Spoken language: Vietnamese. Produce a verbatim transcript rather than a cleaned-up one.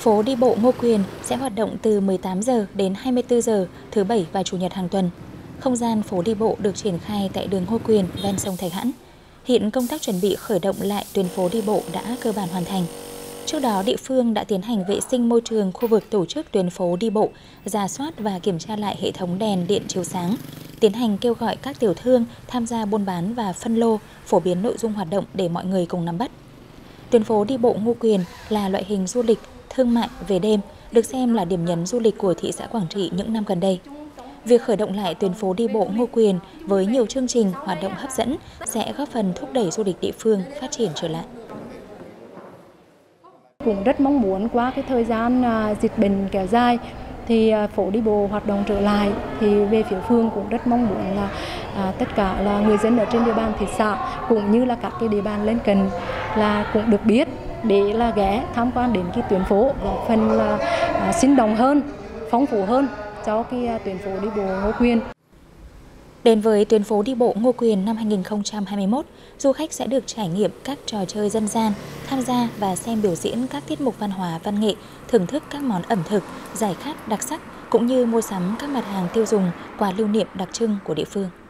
Phố đi bộ Ngô Quyền sẽ hoạt động từ mười tám giờ đến hai mươi tư giờ thứ Bảy và Chủ nhật hàng tuần. Không gian phố đi bộ được triển khai tại đường Ngô Quyền ven sông Thạch Hãn. Hiện công tác chuẩn bị khởi động lại tuyến phố đi bộ đã cơ bản hoàn thành. Trước đó, địa phương đã tiến hành vệ sinh môi trường khu vực tổ chức tuyến phố đi bộ, rà soát và kiểm tra lại hệ thống đèn điện chiếu sáng, tiến hành kêu gọi các tiểu thương tham gia buôn bán và phân lô, phổ biến nội dung hoạt động để mọi người cùng nắm bắt. Tuyến phố đi bộ Ngô Quyền là loại hình du lịch thương mại về đêm, được xem là điểm nhấn du lịch của thị xã Quảng Trị những năm gần đây. Việc khởi động lại tuyến phố đi bộ Ngô Quyền với nhiều chương trình hoạt động hấp dẫn sẽ góp phần thúc đẩy du lịch địa phương phát triển trở lại. Cũng rất mong muốn qua cái thời gian dịch bệnh kéo dài thì phố đi bộ hoạt động trở lại, thì về phía phường cũng rất mong muốn là à, tất cả là người dân ở trên địa bàn thị xã cũng như là các cái địa bàn lân cận là cũng được biết để là ghé tham quan đến cái tuyến phố, góp phần là à, sinh động hơn, phong phú hơn cho cái tuyến phố đi bộ Ngô Quyền. Đến với tuyến phố đi bộ Ngô Quyền năm hai nghìn không trăm hai mươi mốt, du khách sẽ được trải nghiệm các trò chơi dân gian, tham gia và xem biểu diễn các tiết mục văn hóa văn nghệ, thưởng thức các món ẩm thực, giải khát đặc sắc cũng như mua sắm các mặt hàng tiêu dùng, quà lưu niệm đặc trưng của địa phương.